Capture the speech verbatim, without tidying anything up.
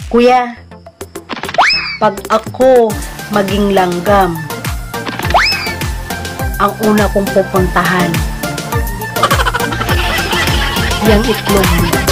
Kuya, pag ako maging langgam, ang una kong pupuntahan, yung itlog mo.